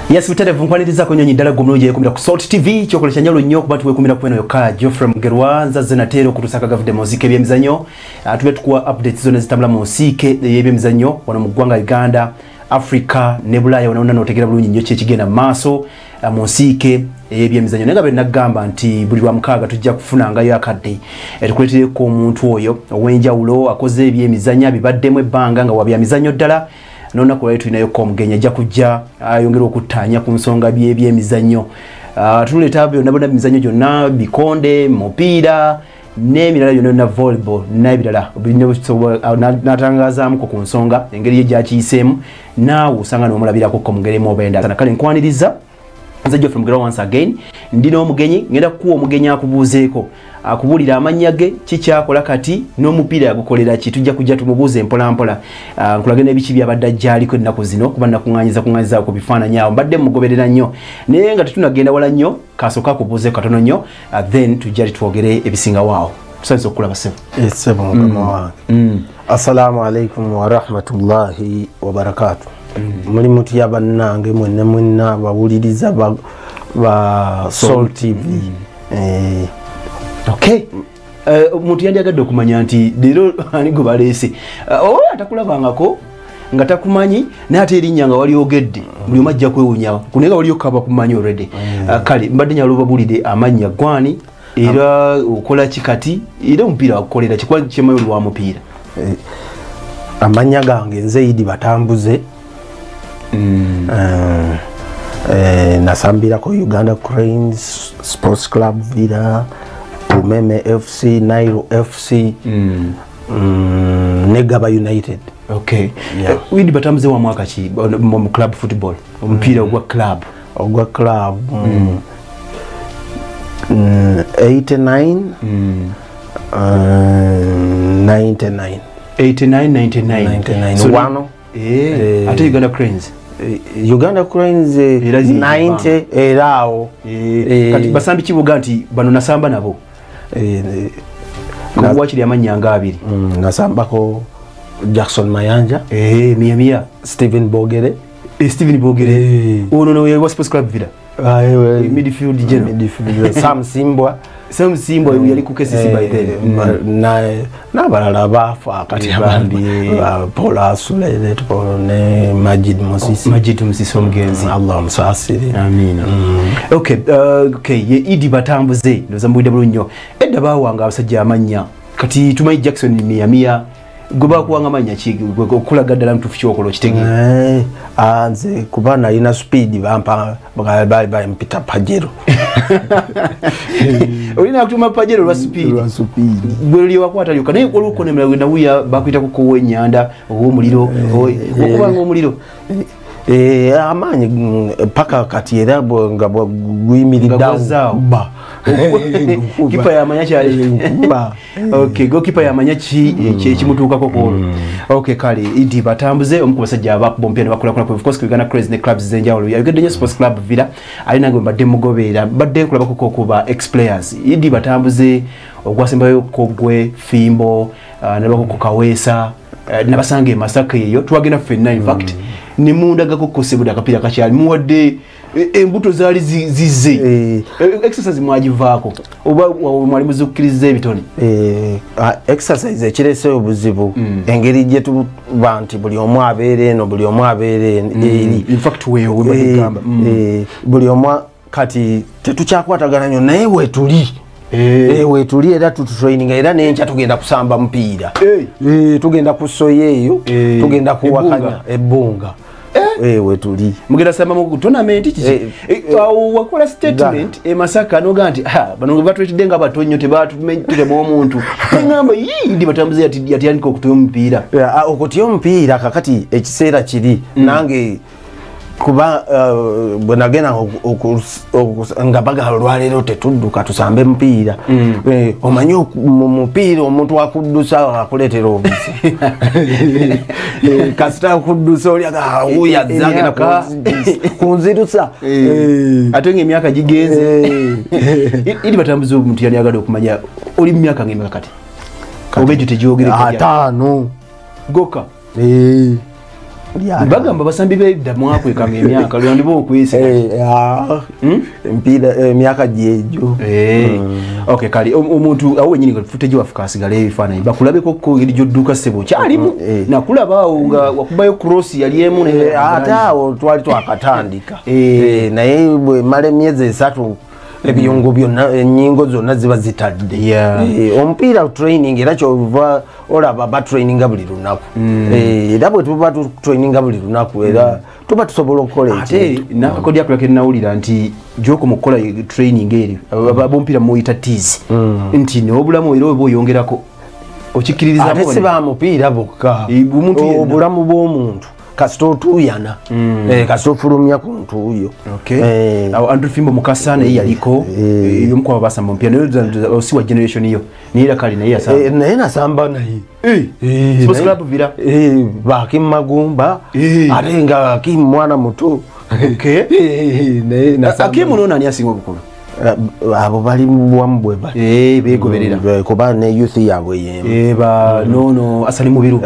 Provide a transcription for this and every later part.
Yes, bitale vunkwaniriza ko nyonyi dala gomno je kumira ku Salt TV chokole chanyalo nnyo ku bantu wekumira kweno yoka Geofrey Mugerwa nzaze natero kutusaka gavide muzike byemizanyo atube tukuwa updates zone zitambula muzike yebyemizanyo wana mu gwanga Uganda Africa nebulaya wanaona notegera bulunyi nnyo kyekigenda maso muzike yebyemizanyo nenga be nagamba nti buli wa mukaga tujja kufunanga yo akadde tukuletire ko omuntu oyo owenjawulo akoze ebyemizanya bibaddemu ebbanga nga wabyamizanyo ddala nona ko yetu inayo komgenya ja kujja ayongera okutanya ku nsonga byemizanyo tuleta byo nabona mizanyo jonna bikonde mupira n'emirala yonna na volleyball n'ebirala binyo natangaza mu ku nsonga engeri ye jakiyisemu naawe usanga n'omulabira ko komgeremo obenda kana kale nkwaniriza nze Geofrey Mugerwa once again ndino omugenyi ngenda kuwa omugenyi akubuuzeeko akubulira amanya ge kikyakola kati n'omupiira yagukolera ki tujja kujja tumubuuze mpola mpola nkulage n'ebiki byabadde ajjaliko ennaku zino kuba nakuŋŋaanyiza ku bifaananyi awo mbadde mugoberera nnyo naye nga tetunagenda wala nnyo kasooka akubuuze katono nnyo then tujja twogere ebisingawo awo tusanyusa okulaba sebo mukama wange assalamu alaikum wa rahmatullahi wa barakatuh muri muti yabanange mwenna bawuliriza ba Salt TV okay muti yandiagadde okumanya nti lero ani go balese atakulabangako nga takumanyi nate erinnya nga wali ogedde buli omajja kwewunya kunega wali okaba kumanyi already kale mbadde nyaloba bulide amanya gwani era okola kikati era omupiira wakolera kikwa kyemayo lwa mupiira amanya gange nze Idi Batambuze nasambira ko Uganda Cranes Sports Club Vila Umeme FC Nairo FC Negaba United. Okay. Yeah. Idi Batambuze wa mwaka ki mu club football omupiira ogwa club 89 99 so wano ate Uganda Cranes 90 erao kati basambi kibuga nti bano nasamba nabo kuwachiri amanyanga abiri nasambako Jackson Mayanja mia Steven Bogere ono no wa Sports Club Vila midfield general Sam Simbwa yali ku KCC by then na balala bafa kati abandi Paul Asule ne Majid Musisi omugenzi Allah musasiri amina okay ye Idi Batambuze ndoza mbwide bulunyo edda bawanga abasajja amanya kati tumayi Jackson mia goba kuwanga amanya ki okulaga ddala mtufu kyokolo kitege anze kubana ina speed bampa bye mpita pajero olina kutuma pajero lwa speed bweli wakwata lyoka naye oluko ne mlawenda wuya bakwita ko wenyanda omuliro okubanga omuliro amanyi paka kati era nga gwimiridda ba kipa ya manya kyali okay go kipa ya manya ki ekimutuuka ko okay kale Idi Batambuze omukubasajja abakubompe ne bakola of course Uganda Cranes ne clubs zenjawulo ya Uganda Sports Club Vila alina ngo badde mugobera badde kulaba ko kuba ex players Idi Batambuze ogwasembayo ko gwe fimbo ne bako kawesa nabasange masaka eyo twagenda fenna in fact ni munda gakokosebwa akapira kakyali muwadde embuto zali zize exercise mwajivaako oba mwalimu zukirize ebitone exercise ekirese obuzibu engeri gye tuba nti buli omu abeere eno buli omu abeere eri in fact wewe bagamba buli omu kati tetukyakwatagana nnyo naye wetuli wetuli era tutraining era n'enkya tugenda kusamba mupiira tugenda kusoya eyo tugenda kuwakanya ebbunga wetuli mugenda samba mu tournament kiki wakola statement Masaka noga nti bano batwetidde nga batonyo tebatulemu omuntu ngamba Idi Batambuze yati yaniko okutoya omupiira okutoya omupiira kakati ekiseera kiri nange kuba bwenagenda nga bagala olwaleero tetudduka tusambe mupiira omanyi mupiira omuntu akuddusa akuleetera obuzi kasita akuddusa oli yazagenda kunzirusa ate ng'emyaka gigenze Idi Batambuze omuntu yali agala okumanya oli mu myaka ng'emeka kati oba egyo tegyogereka 5 goka bagamba basambi b'edda mwakwekanga emyaka lyo ndibo okwese mpira emyaka gyejo okay kali omuntu awo wenyini footage wafuka asigala ebifaananyi bakulabeko ko eri gyodduka ssebo kyalimu nakulabaawo nga wakubayo cross yali emu ate awo twali twakatandika naye bwe mala emyezi 3 ebiyungu byonna ennyingo zonna ziba zitadde omupiira training era kyova olaba batraininga buli lunaku era bwe tuba tutraininga buli lunaku era tuba tusobola okukola ate nakakodya kulake nawulira nti gyoko mukola training eri abomupiira muyita tizi nti n'obulamu era oba oyongerako okikiririza ate si ba mupiira bokka obulamu bw'omuntu kasita otuyana kasita ofulumya ku ntuuyo Andrew Fimbo mukasa naye yaliko yomukwaba basamba omupiira naye osiwa generation iyo niera kali naye yasamba naye nasamba naye sports club Vila Bakim Magumba ate nga Akim mwana muto naye nasamba Akim nona ani asinga obukulu abo bali muwamu bwe bali begoberera kuba ne youth yabwe yemba nono Asani Mubiru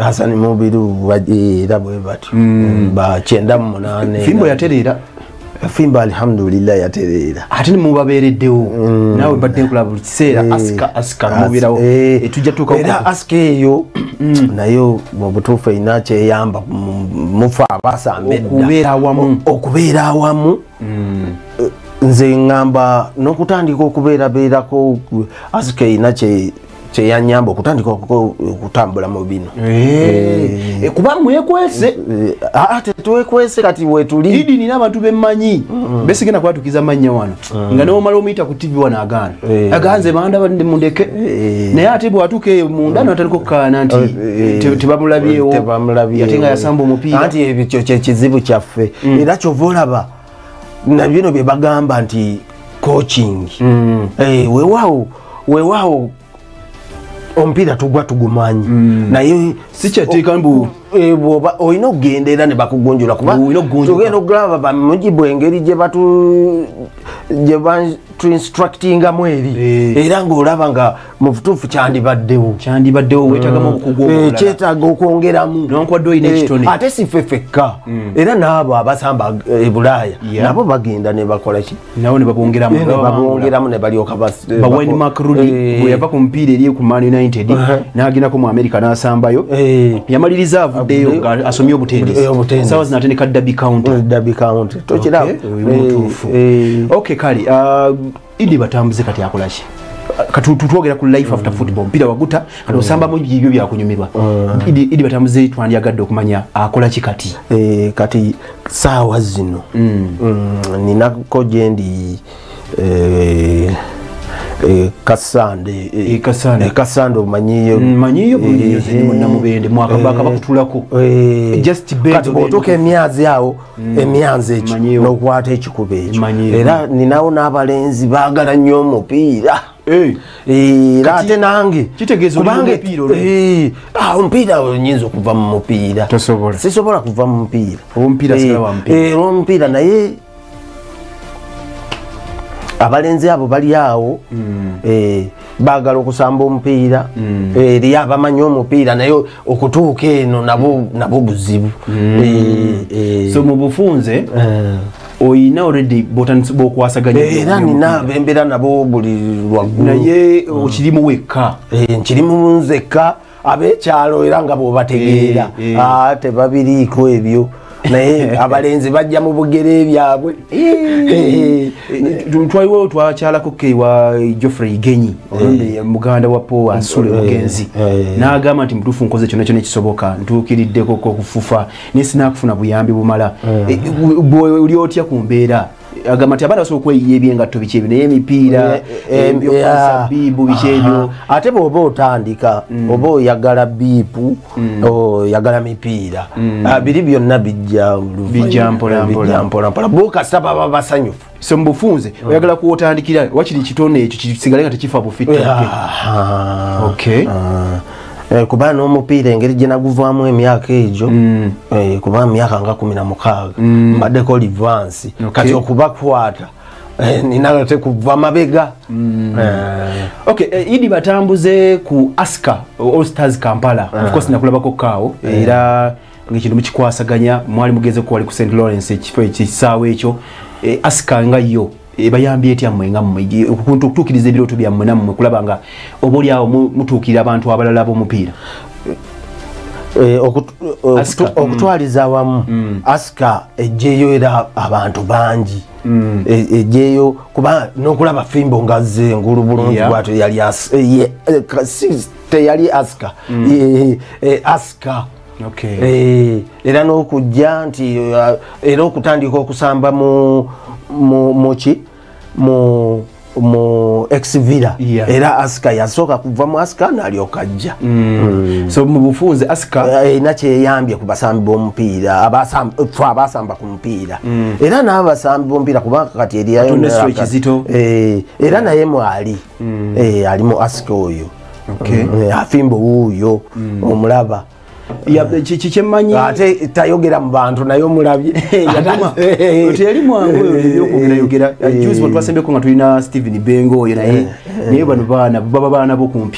era bwe bati ba 98 Fimbo yaterera Fimbo alhamdulillah yaterera ate ni mubabereddewo nawe badde club kiseera aska mubirawo etujja tuka era aska eyo nayo mu butuufu ina kyeyamba mufa abasambedda okubeera awamu nze ngamba n'okutandika okubeerabeerako aska ina kyeyanyamba okutandika okutambula mu bino kuba mwekwese ate twekwese kati wetuli idi nina abantu bemmanyi besigenda kwatukiza mannya wano nga n'omala omuyita ku TV wano aganze banda bandi mundeke naye ate bwatuuka eyo munda natandika okukaana nti tebamulabyewo ate nga yasamba omupiira anti ekyo kyekizibu kyaffe era kyova olaba na bino bye bagamba nti coaching weewaawo omupiira tugwa tugumanyi naye sikyateeka mbu bwoba olina okugenda era ne bakugonjola kuba tugenda okulaba bamujibu engeri gye instructingamu eri era ng'olaba nga mu butuufu kyandibaddewo weetagamu obukugu kyetaaga okwongeramu nonkwadde olina ekitone ate si ffe ffekka era n'abo abasamba e Bulaaya nabo bagenda ne bakola ki nabo ne babongeramu ne balyoka Wayne McRooney bwe yava ku mupiira eri ku Man United n'agendako mu America n'asambayo yamaliriza avuddeyo nga asomye obutendesi sawa zinatendeka Derby County tokiraba okay kali Idi Batambuze kati akola ki katutwogera ku life after football mpira waguta kati osamba mu bibyo byakunyumirwa Idi Batambuze twandiyagadde okumanya akola ki kati kati saawa zino ninako gyendi Kasande omanyiyo bulungi nnyo namubende mwakabaka bakutulako just kati bw'otuuka emyazi awo emyanzi ekyo n'okwata ekikuba ekyo era ninawo n'abalenzi baagala nnyo omupiira era ate nange omupiira nyinza okuva mu mupiira sisobola kuva mu mupiira naye abalenzi abo bali awo baagala okusamba omupiira eri abamanyi omupiira naye okutuuka eno nabo buzibu so mu bufunze oyina already bw'okwasaganya era nina bembeera nabo buli lwaggulu naye okirimu wekka nkirimu nzekka ab'ekyalo era nga bw'obategeera tebabiriiko ebyo naye abalenzi bajja mu bugere byabwe twaliwo twakyalako kewa Geofrey Genyi muganda wa Paul Asule mugenzi n'agamba nti mutuufu nkoze kyonna kyonna ekisoboka ntuukiriddeko okufufa naye sinakufuna buyambi bumala oli otya ku mbeera agamba nti abaana basobola okweyiya ebyengatto biki ebyo naye emipiira biibu biki ebyo ate bw'oba otandika oba oyagala biipu oyagala mipiira biri byonna bijja mpolampola bokasita baba basanyufu so mu bufunze oyagala kuwotandikira wakiri kitone ekyo kisigale nga tekifa bufitti kuba n'omupiira engeri gye naguvaamu emyaka egyo kuba myaka nga 16 mbaddeko livansi kati okubakwata nina tekuva mabega Idi Batambuze ku Aska All Stars Kampala of course nakulabako kaawo era ngekintu mukikwasaganya mwali mugeze ko wali ku St Lawrence ekifo ekisaawe ekyo Aska nga yo bayambye etya mmwe nga mmwe okutukiriza ebiroto byammwe nammwe kulaba nga oboli awo mutuukira abantu abalala b'omupiira okutwaliza awamu Aska ejjeyo era abantu bangi ejjeyo kuba n'okulaba fimbo nga zze ngulu bulungi bwatyo yali teyali Aska Aska era n'okujja nti era okutandika okusamba mu ex-Vila era Aska yasooka kuva mu Aska n'alyoka ajja so mu bufunze Aska nakyeyambye ku basambi b'omupiira abasamba ku mupiira era n'abasambi b'omupiira kubanga kati eriyo era naye mwali ali mu Aska oyo afimbo wuuyo omulaba kikyemmanyi ate tayogera mu bantu naye omulabye teyali mwangu yokwogera juzi bwe twasembeko nga tulina Stephen Bengo oyo naye bano baba baana bokumpi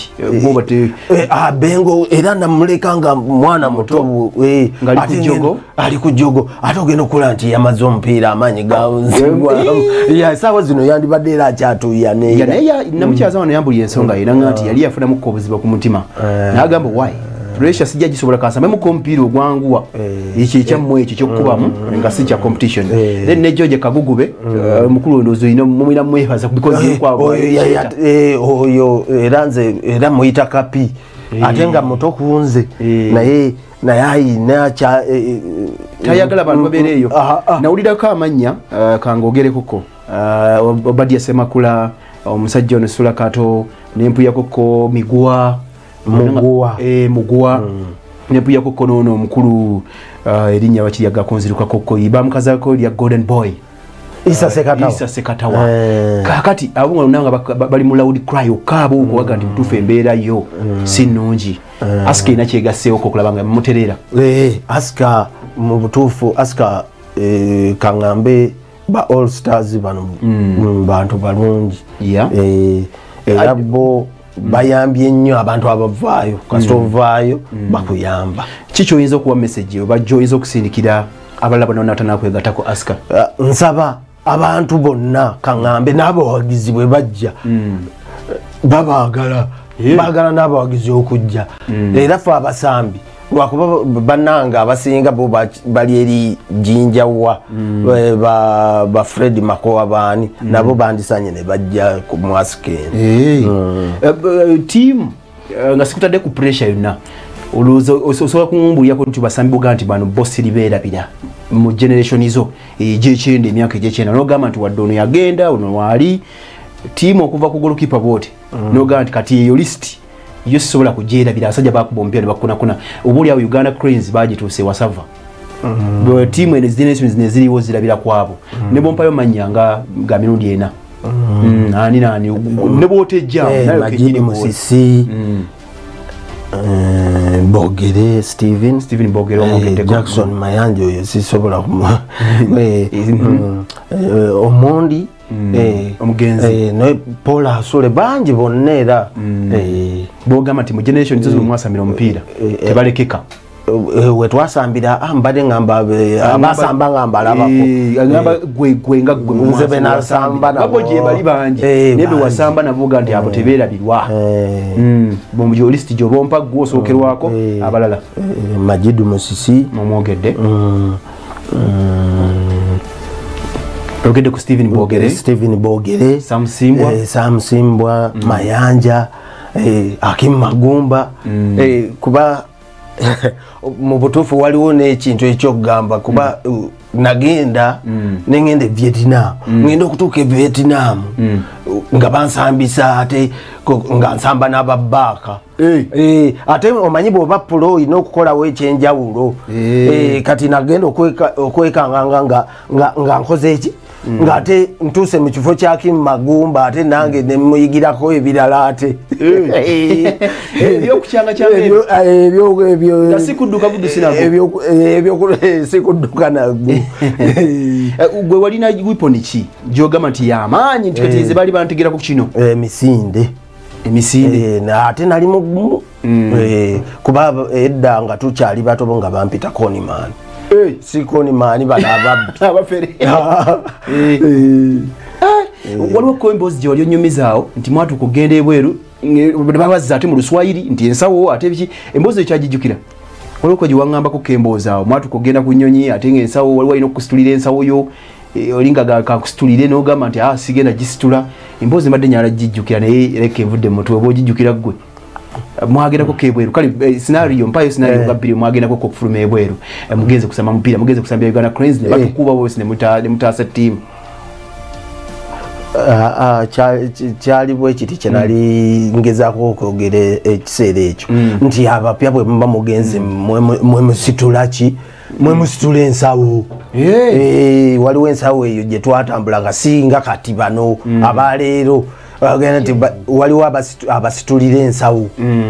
Bengo era namuleka nga mwana muto ali ku jogo ate ogenda okula nti yamaze omupiira amaanyi gawunzibwa esaawa zino yandibadde era akyatuuya namukyaza wano yambuli ensonga era nga nti yali yafunamuko obuziba ku mutima n'agamba why pressure sijja gisobola kasamba mu computer ogwanguwa ekyo ekyammwe ekyo kyokkubamu nga si kya competition then ne George Kagugube mukulu ndozo ino mumina mwebaza because oyo era muyita kapi ate nga muto kunze naye ayina tayagala abantu babeereyo nawulirako amanya kangogerekuko Obadia Semakula omusajja ono Sula Kato nempuya koko Mugerwa nepuya koko nono omukulu erinnya bakiryaga konziruka koko ibamukazako lya Golden Boy Isa Sekatawa kakati abo nanga bali mu loud cry okabo okuwaga nti tufe embeera yo sinungi Aska ina kyegaseewo okulabanga muterera Aska mu butuufu Aska kangambe ba all stars bano bantu balungi era bo bayambye nnyo abantu abavaayo kasita ovaayo bakuyamba kikyoyinza okuwa message oba gyoyinza okusindikira abalala bano natanakwegatako Aska nsaba abantu bonna kaŋŋambe n'abawagizi bwe bajja babaagala baagala n'abawagizi okujja era fe abasambi lwakuba bannanga abasinga bo bali eri Jinjawa ba Fred Makowa baani nabo bandisanye ne bajja ku mwasikeni team nga sikutadde ku pressure yonna osobola kumbuulirako nti basambi boga nti bano bosi libeerabira mu generation izo egy'ekyenda emyaka egy'ekyenda n'ogamba nti wadde ono yagenda ono waali team okuva ku golukipa boote n'ogamba nti kati eyo list yo sisobola kugyerabira abasajja bakuba omupiira ne bakunakuna obuuli awo Uganda Cranes bagituuse wasava team ene generations neziriwo zirabira kwabo ne bompayo manya nga mirundi ena ani ne bootejja Majini Musisi Bogere Stephen Bogere Jackson Mayanja oyo sisobola Omondi omugenzi no Paula Asole bangi bonna era bogamba nti mu generation zo mwasamira omupiira tebalekeka wetwasambira mbadde ngamba abasamba ngamba alabako ngamba gwe nga gwe nze benasamba nabo gye bali bangi nebe wasamba navuga nti abo tebeerabirwa bomjo list jo bompa gwosookerwako abalala Majidu Musisi momwogedde ogedde ku Stephen Bogere Sam Simbwa Mayanja Akim Magumba kuba mu butuufu waliwo n'ekintu ekyokugamba kuba nagenda nengende Vietnam ngenda okutuuka e Vietnam nga bansambisa ate nga nsamba n'ababaaka ate omanyi bw'oba pulo olina okukolawo ekyenjawulo kati nagenda okwekanganga nga nkoze eki ngate ntuse mu kifo kya Kim Magumba ate nange ne muyigirako ebirala ate ebyo kukyanga kyange ebyo nasikudduka budusinago ebyo sikudduka nago gwe walina weapon ki gyogamba nti yamaanyi nti kati ze bali bantegerako kino emisinde ate nali mu kuba edda nga tukyali bato bo nga bampita Koniman si Koniman bana abafere waliwo ko embozi gye wali onyumizaawo nti mwatu kugenda ebweru babazza ate mu Luswayiri nti ensawo ate biki embozi ekyagijjukira waliwo ko giwaŋŋambako kembozaawo mwatu kugenda ku nnyonyi ate ng'ensawo waliwo alina okusitulira ensawo yo olinga kakusitulire n'ogamba nti sigenda gisitula embozi mbadde nyala gijjukira naye leka envudde mu mutwe oba ogijjukira ggwe mwagendako kebweru kale scenario mpayo scenario gabbiri mwagendako okufuluma ebweru mugenze kusamba mupiira mugenze kusambira Uganda Cranes ne batukuba bose ne mutaasa team kyali bwe kiti kyenali ngezaako okwogera ekiseera ekyo nti abapya bwe muba mugenze mwe musitula ki mwe musitula ensawo waliwo ensawo eyo gye twatambulanga singa kati bano abaleero bagenda nti waliwo abasitulira ensawo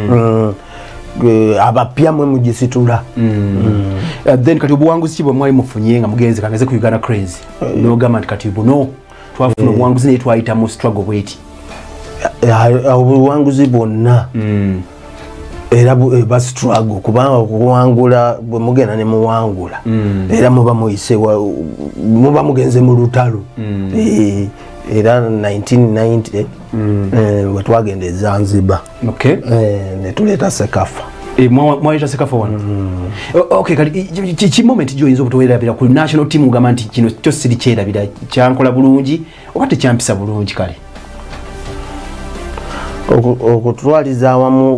abapya mwe mugisitula then kati obuwanguzi ki bwe mwali mufunye nga mugenze kangeze ku Uganda Cranes n'ogamba nti kati buno twafuna obuwanguzi naye twayitamu struggle bweti obuwanguzi bwonna era ba struggle kubanga okuwangula bwe mugenda ne muwangula era muba muyise muba mugenze mu lutalo era 1990 we twagenda e Zanzibar ne tuleeta Sekafa mwaleta Sekafa wano okay kali moment gyoyinza obutowerabira ku national team ugamba nti kino kyo siri kyerabira kyankola bulungi oba tekyampisa bulungi kale okutwaliza awamu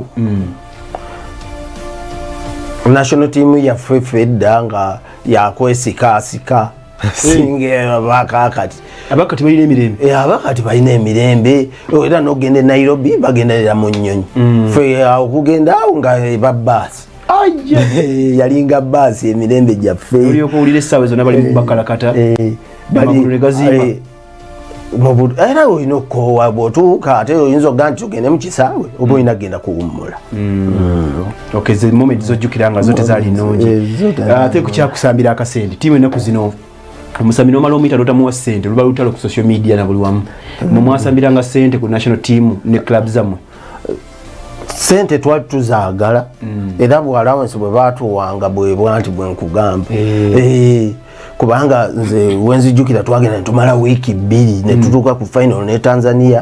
national team yaffe fedda nga yakwesikaasika singa abakati balina emirembe abakati balina emirembe era n'ogenda e Nairobi bagenderera mu nnyonyi ffe okugenda awo nga babaasi yalinga baasi emirembe gyaffe olyoka owulira essaawa zonna bali mu bakalakata amagulu ne gaziba era olina okukoowa bw'otuuka ate oyinza okugamba nti ogende mu kisaawe oba olina kugenda kuwummula ze moment zojjukira nga zo tezaali nnungi ate kukyakusambira akasente tiimu ennaku zino omusambi n'omala omuyita lotamuwa ssente luba lutalo ku social media na buli wamu mwasambiranga ssente ku national team ne club zammwe ssente twali tuzaagala era bu allowance bwe baatuwanga bwebwa nti bwe nkugamba kubanga nze wenzijjukira twagenda netumala wiiki 2 ne tutuuka ku final ne Tanzania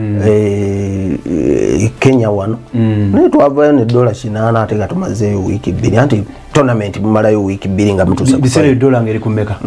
Kenya wano naye twavayo ne $8 ate nga tumazeeyo wiiki 2 anti tournament mumalayo wiiki 2 nga mutuusa biseera $1 ngeri ku mmeka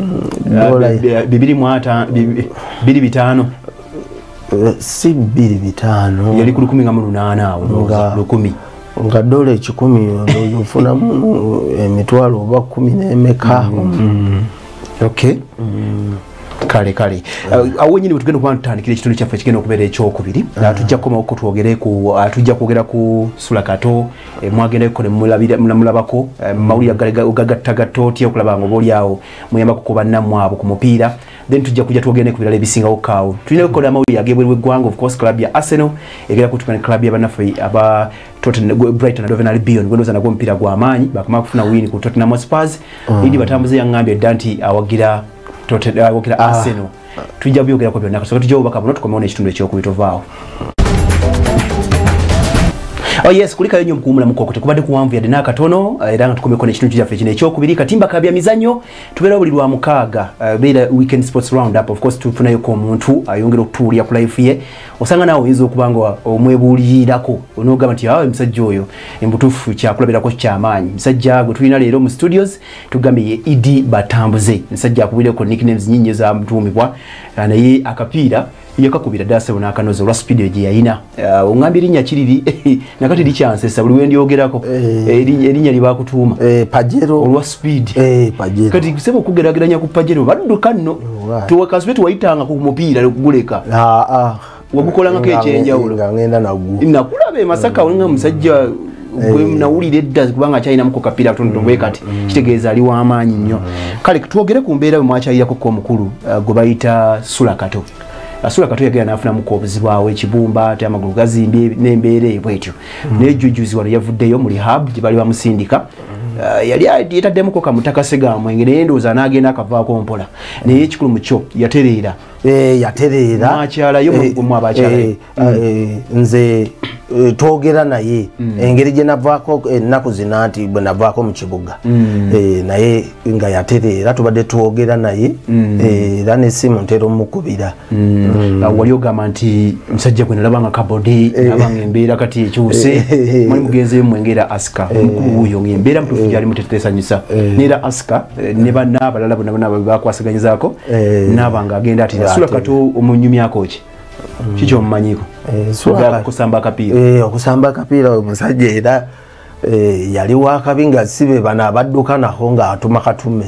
2.5 si 2.5 yali ku 18 awo $10 nga $100 ofunamu emitwalo oba 10 n'emeka okay kale awo nyine bwe tugenda okuba tutandikira ekitundu kyaffe kigenda okubeera ekyokubiri tujja kukomawo twogere ku tujja kwogera ku Sulakato mwagendako ne mulabako mawulire gagattagatta otya okulaba nga oba oliawo muyambako ku bannammwe abo ku mupiira then tujja kujja twogende ku birala ebisingawo kaawo tulina okukola amawulire ag'ebweru w'eggwanga of course club ya Arsenal egera kutukana club y'abannaffe aba Brighton and Hove Albion gwendoza nagwo omupiira gw'amaanyi bakamala kufuna win ku Tottenham Hotspur idi Batambuze yaŋŋambye dda nti awagira Arsenal tujja byogera ko byonna kasoka tujja obaka buno tukomeona ekitundu ekyokubitovaawo yes kulikayo nnyo mukuwumula mukoko tekubadde kuwanvu yadde n'akatono era nga tukomeko n'ekitundu kyaffe kino ekyokubiri katimba kabya mizannyo tubeera buli lwa mukaaga beera weekend sports round up of course tufunayoko omuntu ayongera okutuulira ku life ye osanga naawe oyinza okuba nga omwebuulirirako onoogamba nti omusajja oyo embutuufu kyakulabirako kyamaanyi musajja gwe tulina leero mu studios tugambye ye Idi Batambuze musajja akubireko nicknames nnyingi ezamutuumibwa naye akapiira yakakubira dasebo n'akanozo olwa speed gye yayina oŋŋambye erinnya kiriri nakati likyansesa buli wendyogerako erinnya libakutuuma Pajero olwa speed Pajero kati kuseba okugerageranya ku Pajero badduka nno tuwakasube tuwayitanga ku mupiira okuguleka wagukolangako ekyenjawulo ngenda nagwo nakulaba Masaka olinga musajja gwe nawulira edda kubanga akyayinamuko kapiira tonotono bwe kati kitegeeza ali w'amaanyi nnyo kale twogere ku mbeera bwe mwakyayirako ko omukulu gwe bayita Sulakato Sulakato yagenda n'afunamuko obuzibu awo ekibumba ate amagulu gazimbye n'embeera eyo bwetyo naye jjujuzi wano yavuddeyo mu rehab gye bali bamusindika yali yetaddemuko kamutakasega mwenge naye ndowooza n'agenda akavaako mpola naye ekikulu mu kyo yatereera yatereera mwakyalayo mu abakyalayo nze twogera naye engeri gye navaako ennaku zina nti bwe navaako mu kibuga naye nga yatereera tubadde twogera naye era n'essimu ntera omukubira. Wali ogamba nti musajja gwe nalabanga kabode nalabanga embeera kati ekyuse mwali mugenzeyo mwengera Aska omukulu wuyo ng'embeera mutuufu gyali muteteesanyusa neera Aska ne banna abalala bonna bakwasiganyizaako naabanga agenda ati Sula Kato omunyumyako ki kiki omumanyiko okusamba akapiira okusamba akapiira omusajja era yali wakabi nga sibe bano abadduka naho nga atuma katume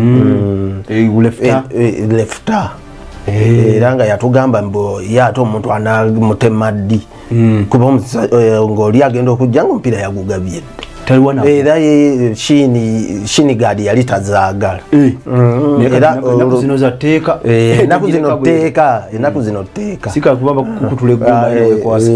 lefta era nga yatugamba mbu ye ate omuntu anamutema ddi kuba ng'oli agenda okujja nga omupiira yagugabye era ye shini gadi yali tazaagala enaku zino zatteeka enaku zino tteeka sikakubaba kukutula eggumba wekwasa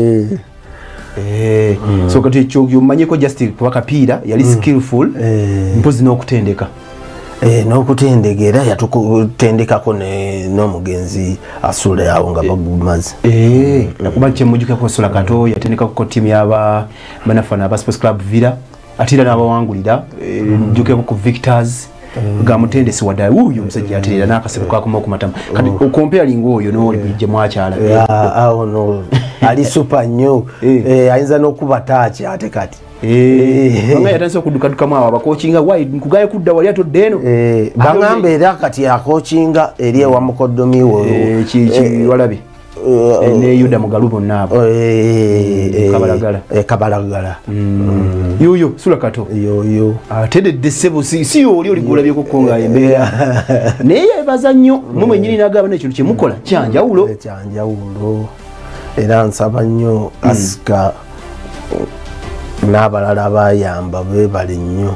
so kati ekyo omanyiko just kuba kapiira yali skillful mpozi n'okutendeka n'okutendeka era yatukutendekako n'omugenzi asula awo nga bagumaze nakuba kyemujjukako Sula Kato yatendekako ttiimu y'abanafana aba sports club Vila ate era n'abawangulira njjukeko ku Victors ga mutendesi wadala uyo musajja yatereera n'akasebo kakoma okumatama kati okompealinga oyo n'oli bujje mwakyala awo no ali super nnyo ayinza n'okuba taaki ate kati nga yatandise okuddukadukamu abo abakokinga wayi nkugaye kudda wali atodde eno bagamba era kati akokinga eri ewa mukoddomi wo walabe ne Yuda Mugalu bonna abo kabalagala yoyo Sula Kato yoyo atedde ssebo si oli oligulabyeko konga embeera naye yebaza nnyo mumwe nyini nagamba n'ekintu kyemukola kyanjawulo era nsaba nnyo Aska n'abalala bayamba bebale nnyo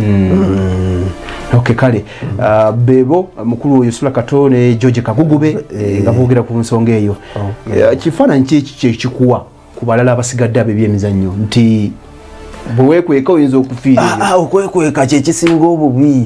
Okay kale bebo mukulu oyo Sula Kato ne George Kagugube nga boogera ku nsonga eyo kifaananyi ki ekikuwa ku balala abasigadde ab'ebyemizannyo nti bwe weekweka oyinza okufiira okwekweka kyekisinga obubi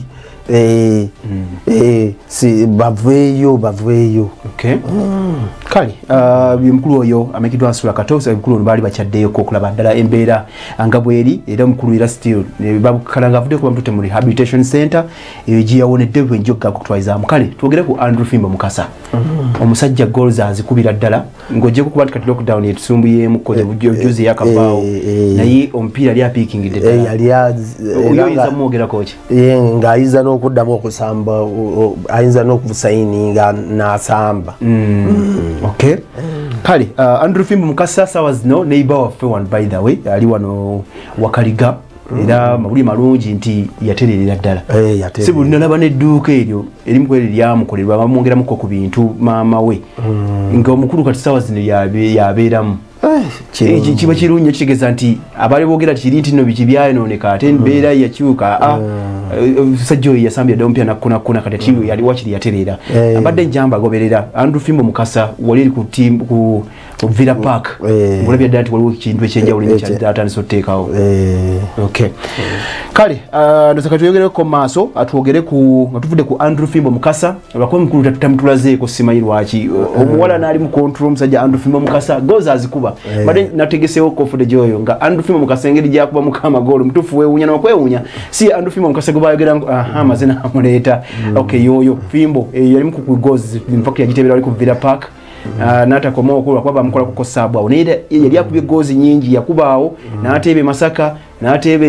si baveeyo okay kale mukulu oyo amekiddwa Sula Kato mukulu ono baali bakyaddeyo okulaba ddala embeera nga bweri era mukulu era still babukalanga avudde kuba mutute mu rehabilitation center gye yawonedde bwenjogga kutwalizaamu kale twogere ku Andrew Fimbo Mukasa omusajja goals azikubira ddala ng'ojjeko kuba kati lockdown yetusumbuyemu koze bujuzi yakavaawo naye omupiira yali apiikingidde ddala oyo oyinza mwogerako ki ng'ayinza n'okuddamu okusamba ayinza n'okusayininga n'asamba okay kale Andrew Fimbo Mukasa sawa zino neighbor waffe one by the way ali wano wakaliga era mabuli malungi nti yatererera ddala si buli nalaba n'edduuka eryo erimu kweri lyamukolerwa bamwongeramuko ku bintu maama we nga omukulu kati sawa zino yabeeramu kiba kirungi kitegeeza nti abaali boogera kiri nti no biki byayonooneka ate embeera yakyuka musajja oyo yasambya dda omupiira nakkunakuna kati ati yali wakiri yatereera abadde njamba agoberera Andrew Fimbo Mukasa wali eri ku Vila Park ngolabya ddala nti waliwo ekintu ekyenjawulo nnyo kyatandise okuteekawo okay kale ndoza katwogereko maaso nga tuvudde ku Andrew Fimbo Mukasa lwakuba mukulu tamutulazeeko simanyi lwaki omuwala n'ali mu control omusajja Andrew Fimbo Mukasa goals azikuba badde nategeseewo kofude gyoyo nga Andrew Fimbo Mukasa engeri gyakuba mukama goolo mutuufu weewuunya n'okwewuunya si Andrew Fimbo Mukasa gwe baayogera amazina amuleeta okay yoyo Fimbo yalimu ku goals mpaka yagiteebera wali ku Vila Park n'atakomawo okulwa kuba bamukola kuko saabu awo naye yali akubye goals nyingi yakubaawo n'ateeba Masaka n'ateeba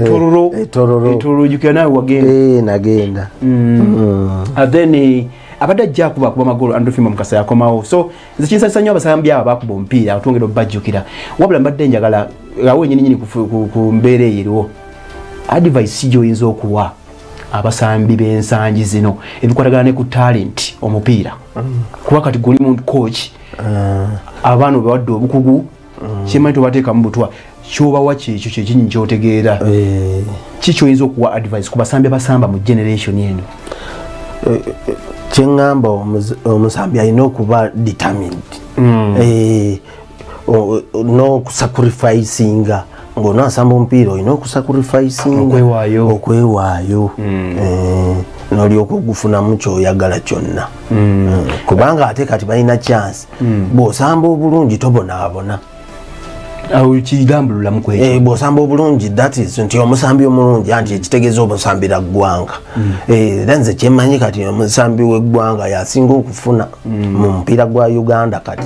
etororo jukira naawe wagenda nagenda then abadde ajja kuba magolo Andrew Fimbo Mukasa yakomawo so nze kinsanyusa nnyo abasambi abo bakuba omupiira atwongera obbajjukira wabula mbadde njagala awo nyini ku mbeera eyo eriwo advice gy'oyinza okuwa abasambi b'ensangi zino ebikwatagana ne ku talent omupiira kuba kati guli mu coach abaana obawadde obukugu kimanyi tobateeka mu butwa kyobawa kyekyo kyekinyinyi kyotegeera kikyoyinza okuwa advice ku basambi abasamba mu generation eno kyeŋŋamba omusambi alina okuba determined n'okusacrificinga ng'onaasamba omupiira olina okusacrificinga okwewaayo n'olyoka ogufunamu kyoyagala kyonna kubanga ate kati balina chance bw'osamba obulungi tobonaabona awo kigambulula mukwe bosamba obulungi that is nti omusambi omulungi anti ekitegeeza obusambira ggwanga era nze kyemmanyi kati omusambi w'eggwanga yasinga okufuna mu mupiira gwa Uganda kati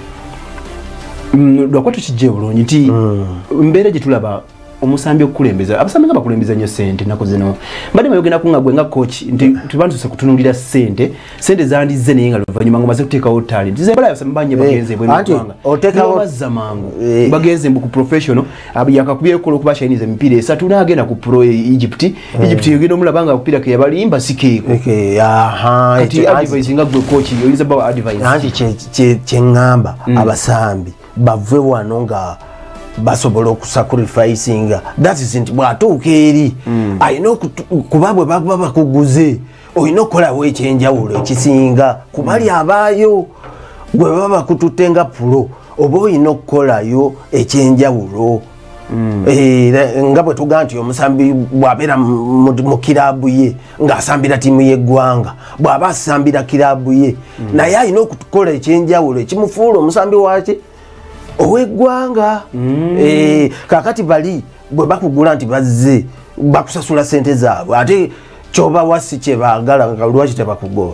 lwakwa tukijje bulungi nti mbeera gye tulaba omusambi okukulembeza abasambi nga bakulembeza nnyo ssente ennaku zino mbadde mayogenda ku nga gwe nga coach nti tubanduse kutunuulira ssente zandizze naye nga luvannyuma ng'omaze kuteekawo talent zembala abasambi bangi bagenze bwebanga bazza mangu bagenze mbu ku professional yakakubya ekola okuba chinese emipiira esatu n'agenda ku pro Egypt yogenda omulaba nga akupiira ke yabalimba sikeeko kati advice nga gwe coach oyinza bawa advice anti kyeŋŋamba abasambi bave wano nga basobola okusacrificinga that is nti bwatuuka eri ayina kuba bwe bakuba bakuguze olina okukolawo ekyenjawulo ekisinga kubali abaayo gwe baba bakututte nga pulo oba olina okukolayo ekyenjawulo nga bwe tugaa nti omusambi bw'abeera mu kiraabu ye ng'asambira ttiimu y'eggwanga bw'aba asambira kiraabu ye naye alina okukola ekyenjawulo ekimufuula omusambi waki ow'eggwanga kakati bali bwe bakugula nti bazze bakusasula ssente zaabwe ate kyobawa si kye baagala nga lwaki tebakugoba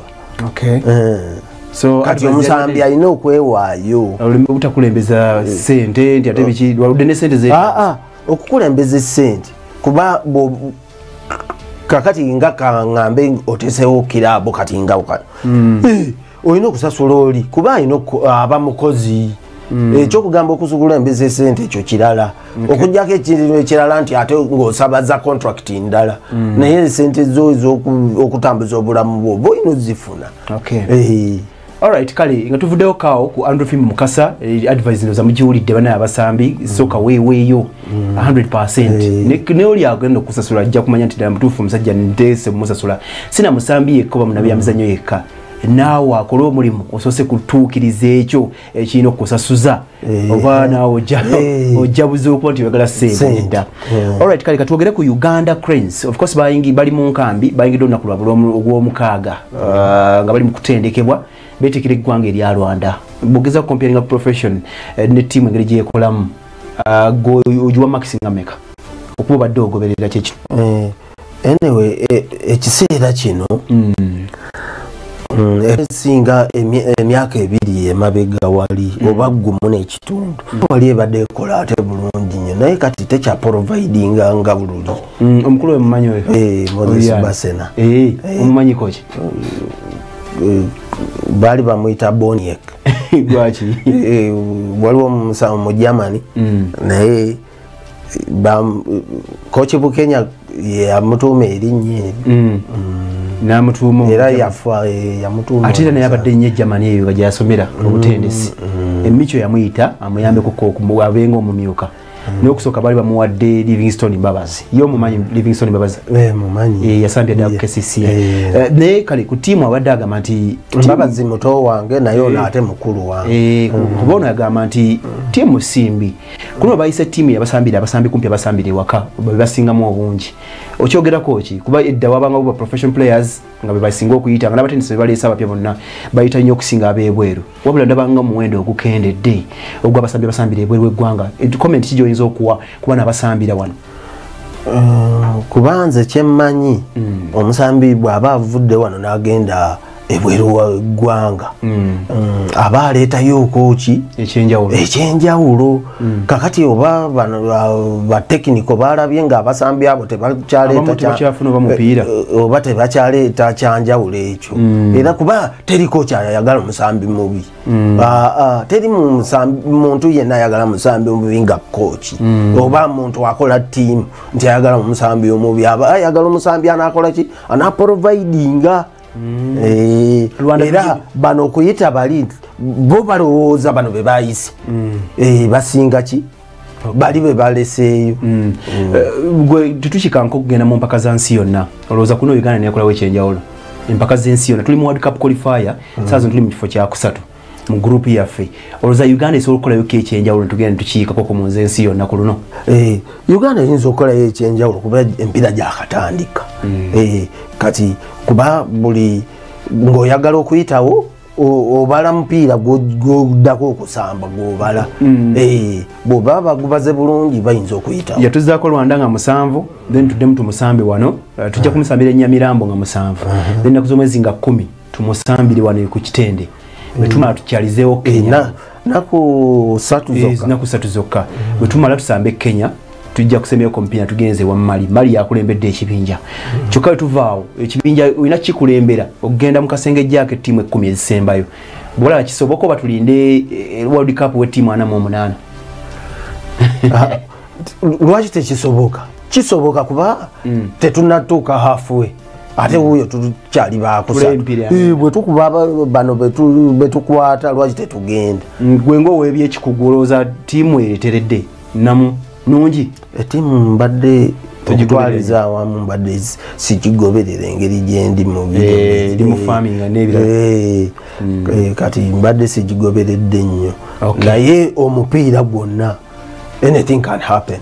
so kati omusambi alina okwewaayo obutakulembeza ssente nti ate biki waludde ne ssente okukulembeza ssente kuba kakati nga kaŋŋambe oteesewo kirabo kati nga olina okusasula oli kuba alina aba mukozi ekyokugamba okukulembeza ssente ekyo kirala okujjako ekintu ekirala nti ate ng'osabaza contract ndala naye ssente zo okutambuza obulamu bwo oba olina ozifuna alright kale nga tuvuddeyo kaawo ku Andrew Fim Mukasa advice ndoza mugiwulidde banaye abasambi soka weeweeyo 100% ne oli agenda okusasula ajja kumanya nti ddala mutuufu omusajja ndeese mumusasula sina musambi yekka oba munabi yamizannyo yekka naawe akola omulimu osoose kutuukiriza ekyo ekirina okusasuza oba naawe ojabuza okuba nti oyagala ssente dda alright kale katwogere ku Uganda Cranes of course bali mu nkambi bayingidde olunaku lwabwe olw'omukaaga nga bali mu kutendekebwa beetekera eggwanga erya Rwanda bogeza comparing profession ne ttiimu engeri gyekolamu ogiwa maxi nga meka okuba obadde ogoberera kyekino anyway ekiseera kino esinga emyaka ebiri emabega wali oba gumu n'ekitundu wali ebadde ekola ate bulungi nnyo naye kati tekya providinga nga bululi omukulu we mumanyi oyo Moses Basena omumanyiko ki baali bamuyita Boniek lwaki waliwo omusawo mu Germany naye kochi Bukenya yamutuuma erinnya namutuuma era yafa yamutuuma ate naye abadde nnyo Germany eyo nga gyasomera obutendesi emicho yamuyita amuyambe abenga omumyuka n'okusooka baali bamuwadde Livingstone Mbabazi ye omumanyi Livingstone Mbabazi mumanyi yasambye ddala ku KCC naye kale ku ttiimu abadde agamba nti Mbabazi muto wange naye ono ate mukulu wange kuba ono yagamba nti ttiimu simbi kuno bayise ttiimu yabasambira abasambi kumpi abasambira ewaka bebasingamu obungi okyogerako ki kuba edda wabanga buba professional players nga bebasinga okuyita nga n'abatendesi bebaleesa abapya bonna bayita nnyo okusinga ab'ebweru wabula ndabanga muwendo ogukendedde ogw'abasambi abasambira ebweru w'eggwanga comment ki gy'oyinza okuwa kuba n'abasambira wano kubanze kyemmanyi omusambi bw'aba avudde wano n'agenda ebweru w'eggwanga aba aleetayo ki ekyenjawulo kakati oba batekiniko balabye ng'abasambi abo oba tebakyaleeta kyanjawulo ekyo era kuba teriko kyayagala omusambi mubi teri muntu yenna ayagala musambi omubi nga kooki oba muntu akola ttiimu nti ayagala omusambi omubi aba ayagala omusambi anaakola ki anaprovidinga era bano okuyita bali bo balowooza bano be bayise basinga ki bali be baleseeyo gwe tetukikanka okugenda mu mpaka za nsi yonna olowooza kuno Uganda nekolawo ekyenjawulo empaka z'ensi yonna tuli mu World Cup qualifier saazo tuli mu kifo kyakusatu mu group yaffe olowooza Uganda esobola okukolayo ekyenjawulo tugenda tukiikako mu nsi yonna ku luno Uganda eyinza okukolayo ekyenjawulo kuba empiira gyakatandika kati kuba buli ng'oyagala okuyitawo obala mpira godako okusamba gobala boba bagubaze bulungi bayinza okuyita yatuzaako Rwanda nga 7 then tuddemu tumusambe wano tujja kumusambira Nyamirambo nga 7 then nakuzomwezi nga 10 tumusambire wano ku Kitende betumala tukyalizeewo Kenya naku 3 zokka betumala tusambe Kenya tujja kusemera kompina tugenze wa mali yakulembedde ekibinja kyokka tuvaawo ekibinja olina kikulembera okugenda mu kasenge jacket timu 10 ezisembayo bola kisoboka batulinde World Cup we timu 48 lwaki tekisoboka kisoboka kuba tetunatuuka halfway ate huyo tukyali bakusa bwe tukuba bano betukwata lwaki tetugenda gwe ng'oweebye ekikugoloza timu ereteredde namu nungi etimu mbadde tugitwaliza awamu mbadde sikigoberera engeri gyendi mu mu farming n'ebirala kati mbadde sikigoberedde nnyo naye omupiira gwonna anything can happen.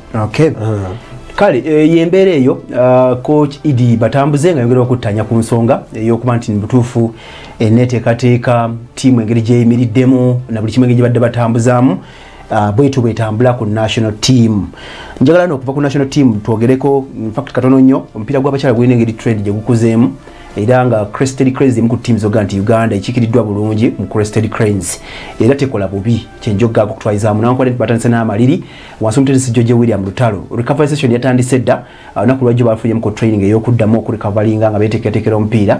Kale yembeera eyo coach Idi Batambuze nga yogera okutanya ku nsonga eyokuba nti butuufu eneteekateeka tiimu engeri gyeyimiriddemu na buli kimu engeri gye badde batambuzaamu bwetu bwetambula ku national team. Njagala n'okuva ku national team twogereko in fact katono nnyo omupiira gw'abakyala gwine engeri trend gye gukuzeemu era nga Crested Cranes mu team zoga nti Uganda ekikiriddwa bulungi mu Crested Cranes era tekola bubi kyenjoga okutwaiza mu nankole batanse n'amaliri wasumutesi George William Lutalo recovery session yatandise dda naku lwajjo bafuje mu training ey'okuddamu okurecoveryinga nga beteekateekera omupiira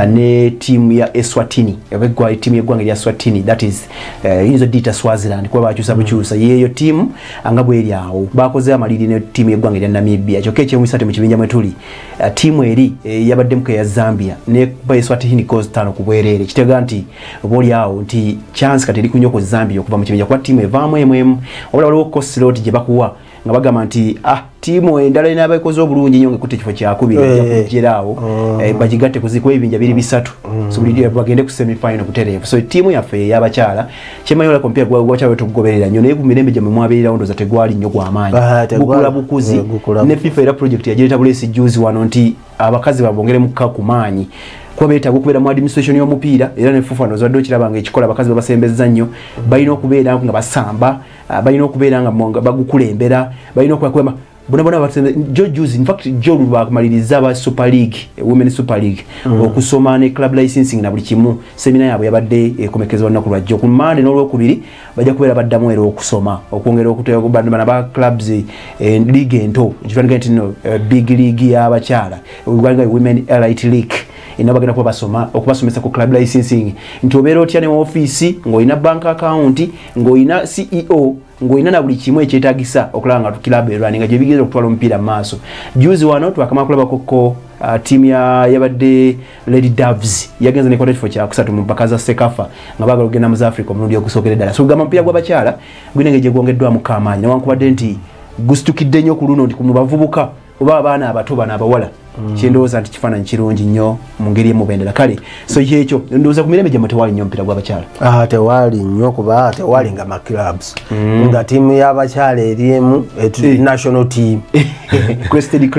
ne team ya Eswatini yabegwa team y'eggwanga lya Eswatini that is yinzo dita Swaziland kuba bakyusa bukyusa yeyo team anga bweri awo bakoze amaliri ne team y'eggwanga lya Namibia kyokka ekyemisate mu kibinja mwetuli team eri yabadde mu ya Zambia ne kuba Eswatini cause 5 kubwerere kitega nti oboli awo nti chance kati eri kunyo ku Zambia okuva mu kibinja kwa team evaamu emwemu obula waliwo cost lot gye bakuwa nga bagamba nti timu endala ina abakoze obulungi nnyo ngekutte kifo kyakubiri kujerawo bagigatte kuzikuwa ebinja biri bisatu so buli bagende ku semi final kutereevu so timu yaffe y'abakyala kyemayola compare gwachawe tugoberera nnyo naye ku mirembe gye mwabirira ondo zategwali nnyo gw'amaanyi bukula bukuzi ne FIFA era project yajereta bulesi juzi wano nti abakazi babongere mu kumaanyi kwa beta gukubera mu administration y'omupiira era ne FIFA nozadde kirabanga ekikola abakazi babasembeza nnyo balina okubeera nga basamba balina okubeera nga bagukulembera balina okukwema bona batembe George in fact George bakumaliriza ba Super League Women Super League okusoma ne club licensing na buli kimu semina yabo yabadde ekomekezwa na kulwa ku Monday n'olwokubiri bajja kubeera baddamu era okusoma okwongera okuteeka ku bana ba clubs league ento jifanga ntino big league y'abakyala Uganda Women Elite League inabagenda kuba basoma okubasomesa ku club licensing ntobero otya ne office ngoina bank account ngoina CEO ngoina na buli kimu ekyetagisa okulanga tukilaba erwani nga gye bigeze okutwala omupiira maaso juzi wano twakama kulaba koko team yabadde Lady Doves yagenza ne quarter for kya kusatu mu mpaka za Sekafa nga bagala okugenda mu Africa omurundi ogusokere ddala so gamba omupiira gw'abakyala gwinenge gye gwongeddwa mu kamaanyi newankubadde nti gusitukidde nnyo ku luno nti ku bavubuka oba abaana abato bana abawala kyendowooza nti kifaananyi kirungi nnyo mu ngeri emubendera kale so yekyo ndowooza ku mirembe gye tewali nnyo omupiira gw'abakyala tewali nnyo kuba tewali nga maclubs nga tiimu y'abakyala eriemu national team Crested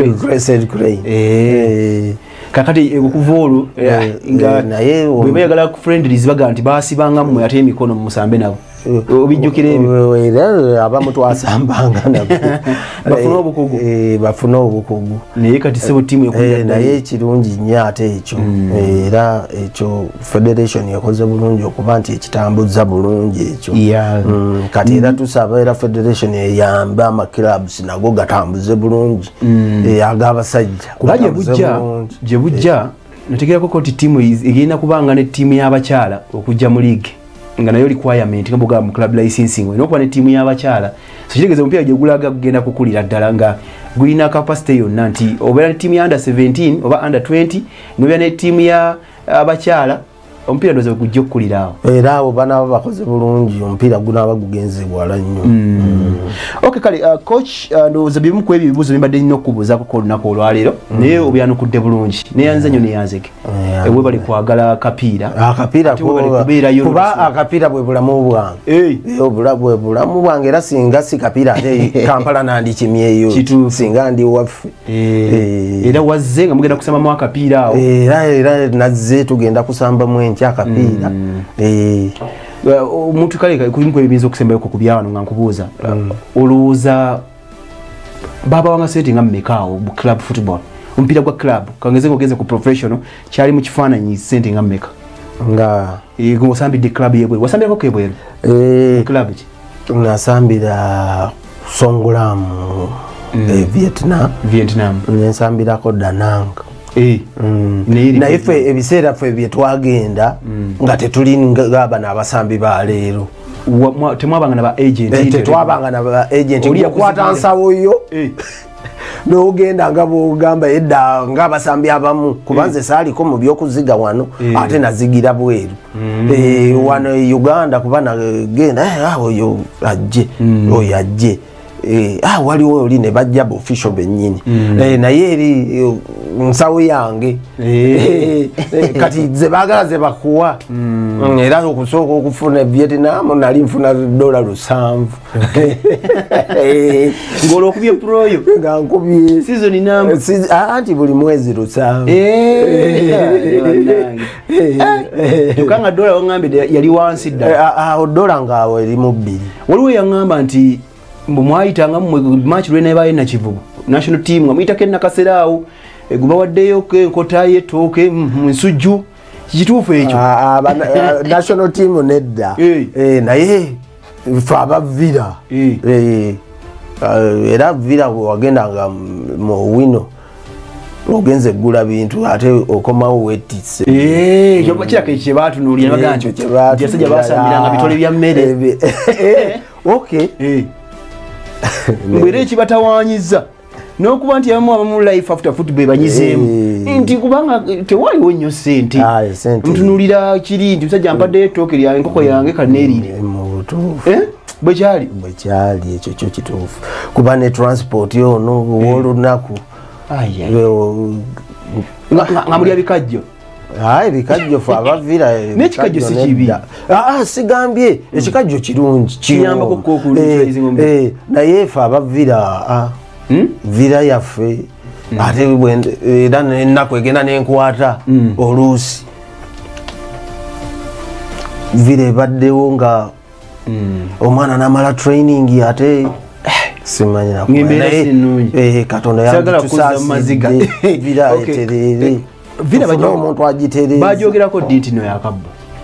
Cranes kakati okuva olwo nga naye bwe bayagala ku friendlies baga nti baasibanga mmwe ate emikono musambe nabo obijjukire ebyo abamu twasambanga nabo bafuna obukugu naye kati sebo tiimu naye ekirungi nnyo ate ekyo era ekyo federation yakoze bulungi okuba nti ekitambuza bulungi ekyo kati era tusaba era federation eyambe amaclubs nago gatambuze bulungi ag'abasajja kuba gye bujja nategeerako koti tiimu egenda kubanga ne tiimu y'abakyala okujja mu league nga nayo requirement nga buga mu club licensing no kwa ne timu y'abakyala so kitegeze omupiira gye gulaga kugenda kukulira ddala nga gulina capacity yonna nti obeera ne timu ya under 17 oba under 20 n'obeera ne timu ya abakyala omupiira ndoze gujja okukulira awo era abo bana bakoze bulungi omupiira gunaaba gugenze bwala nnyo okay kale coach ndowooza bimu ku ebibuuzo bimbadde nnyo okubuuzaako ku olunaku olwaleero naye obyanukudde bulungi neyanze nnyo neyanzege ewe bali kwagala akapiira kuba akapiira bwe bulamu bwange bwe bulamu bwange era singa si kapiira ate Kampala nandikimyeyo singa ndi waffe era wazze nga mugenda kusamamu akapiira awo era nazze tugenda kusamba mwenki akapiira omuntu kale kulimu ebinza okusembayo ku byawano nga nkubuuza olowooza baba wanga sente nga mmekaawo bu club football omupiira gwa club kangeze ngogeze ku professional kyali mu kifaananyi sente nga mmeka nga ng'osambidde club yebweru wasambirako kebweru club ki nasambira Songolam Vietnam nensambirako Danang naye ffe ebiseera ffe bye twagenda nga tetuli ng'abana abasambi ba leero temwabanga na ba agent tetwabanga na ba agent okukwata nsawo yo n'ogenda nga bw'ogamba edda ng'abasambi abamu kubanze saaliko mu by'okuziga wano ate nazigira bweru wano e Uganda kuba nagenda oyo ajje waliwo oli ne bajja official bennyini naye eri nsawo yange kati ze baagala ze bakuwa era okusooka okufuna Vietnam nali nfuna $7 ng'olwokubye proyo nga nkubye season number anti buli mwezi 7 tukanga dola wangambye yali wansi dda dola ngaawo eri mu 2 waliwo yaŋŋamba nti mwayitanga match lwenebaye nakivubu national team nga muyitako enakaseraawo gubawaddeyo enkota y'ettooke nsujju kituufu ekyo national team nedda naye fe aba Vila era Vila wagendanga mu wino ogenze gula bintu ate okomawo wetise kirako ekyo kyebatunuulira bagaa nti abasajja basambiranga bitole bya mmere okay mbwera ekibatawaanyiza n'okuba nti abamu life after football banyizeemu nti kubanga tewaliwo nnyo sente ntunuulira kiri nti musajja mpaddeyo ettooke lyange enkoko yange kaneerire bwekyali ekyo kyo kituufu kuba ne transport yono w'olunaku nga mulya bikajjo ebikajjo fe aba Vila n'ekikajjo si kibi sigambye ekikajjo kirungi kiyambako naye fe aba Vila yaffe ate era nennaku egenda nenkwata oluusi Vila ebaddewo nga omwana namala training ate simanyi Katonda yantusaasidde Vila eterere omuntu agitereze bajogerako ditino yakabbo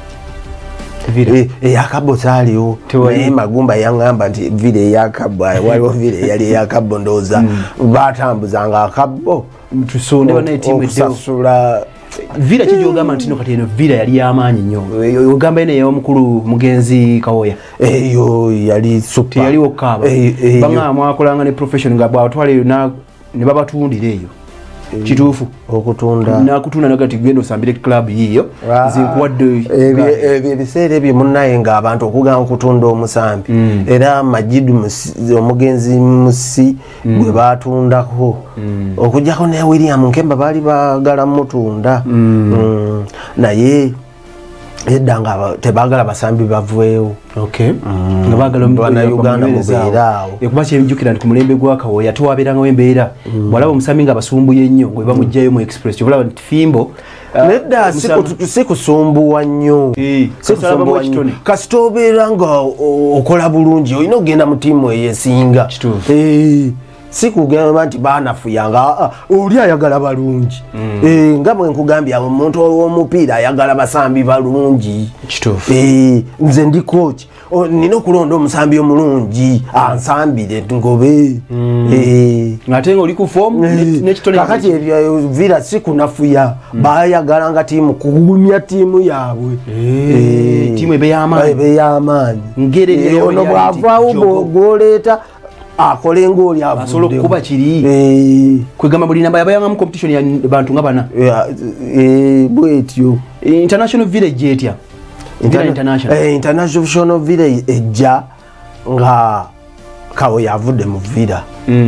eyakabbo saaliwo naye Magumba yaŋŋamba nti Vila eyakabbo waliwo Vila eyali eyakabbo ndowooza batambuzanga akabbo okusasula Vila kijogamba nti no kati eno Vila yali yamaanyi nnyo ogamba ene y'omukulu Mugenzi Kawoya eyo yali super yali okkaaba banga mwakolanga ne profession nga bwatwala eyo ne babatundira eyo kituufu okutunda nakutunda nagati genda osambire club yiyo zinkuwadde ebiseera ebyo munnaye ng'abantu okugamba okutunda omusambi era Majidu Omugenzi Musi gwe batundako okugjako ne William Nkemba baali baagala mutunda naye edda nga tebaagala basambi baveewo nga baagala Uganda mubeeraawo ekuba kyebijjukira nti ku mulembe gwa Kawoya tewabeerangawo embeera bw'alaba omusambi nga basumbuye nnyo ngwe bamugjayo mu express kyobulaba nti Fimbo nedda si kusumbuwa nnyo kasita obeera nga okola bulungi olina okugenda mu ttiimu eyesinga si kugamba nti baanafuyanga oli ayagala balungi nga bwe nkugambye omuntu w'omupiira ayagala basambi balungi nze ndi coach nina okulonda omusambi omulungi ansambire ngobe ng'ate nga oli ku fomu n'ekitole kakati ebyo Vila si kunafuya bayagalanga ttiimu kugumya ttiimu yaabwe ttiimu ebe y'amaanyi ono bw'avaawo bw'oleeta akole ng'oli asobola okukuba kiri kwegamba buli namba yabayanga mu competition ya bantu nga bana bwetyo international village etya international village ejja nga Kawoya avudde mu Vila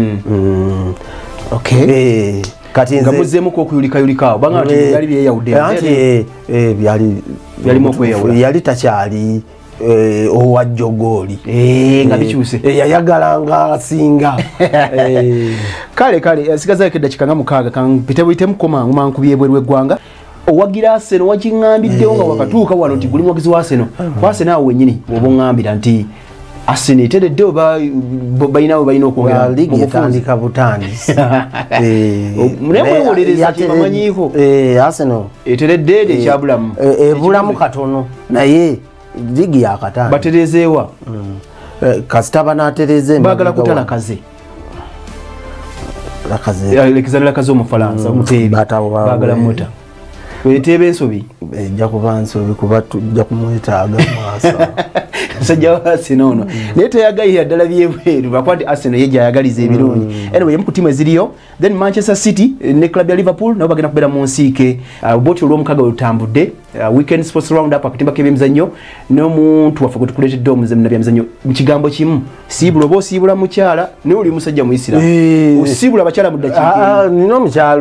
kati nga muzzeemuko okuyulikayulikaawo banga byali byeyawudde byalimu okweyawula yali takyali owa jogoli nga bikyuse yayagalanga asinga kale sigaza ekedda kikanga mukaaga kampite buyitemu koma nkubye bweru eggwanga owagira Arsenal wakingambiddewo nga wakatuuka wano nti guli muwagizi wa Arsenal kwase naawe wennyini oba ngambira nti Arsenal eteredde oba balinawe balina okwongera ligi etandika butandisi munewewolereza kimamanyiiko Arsenal eteredde ekyabulamu ebulamu katono naye ligi yakatandika baterezeewa kasita banatereze bagala kutala kaze lekizalira kaze omufalansa omuteeri bagala muta weteeba ensobi ejja kuba nsobi kuba tujja kumwetaaga maaso sajja wa Arsenal ono naye teyagalira ddala byebweru bakwati Arsenal ye gyayagaliza ebirungi anyway yemu ku timu eziriyo then Manchester City ne club ya Liverpool nabo bagenda kubeera mu nsiike boti olw'omukaga olutambudde weekend sports round up akatimba k'ebyemizannyo n'omuntu waffe gwe tukuleetedde omuzannyo byemizannyo mu kigambo kimu siibula oba osiibula mukyala naye oli musajja muisiramu osiibula abakyala mu ddakiika nina omukyalo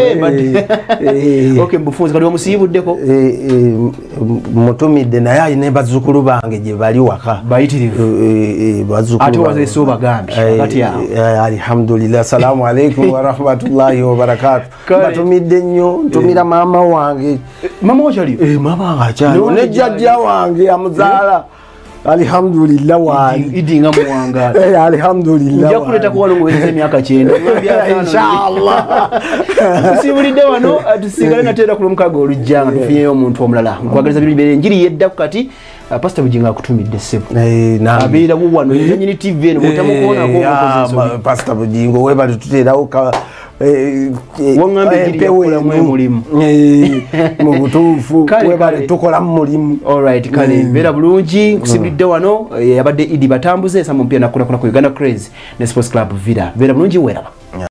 okay mbufunzi kati omusiibuddeko mutumidde naye alina bazzukulu bange gye bali waka bayitirivu ate wazese obagambi kati awo alhamdulillah assalamu alaikum warahmatullahi wabarakatu batumidde nnyo ntumira maama wange mama wakyali mama wange akyali ne jjajja wange amuzaala alhamdulillah wange idinga muwangala alhamdulillah nja kuleta kuwalo ngoweza emyaka 9 inshallah tusibulidde wano tusigale natera ku mukago olujja nga tufiyeyo omuntu omulala nkwagaliza bibere njiri yedda kati Pastor Bujinga akutumidde ssebo abeera wano nyinyi TV eno mutamukoona ko Pastor Bujingo weba tuterawo wangambe njiri yakolamu mulimu mu butuufu weba tukola mu mulimu alright kale beera bulungi kusibulidde wano yabadde Idi Batambuze samu mpya nakuna ku Uganda Craze ne Sports Club Vila beera bulungi weraba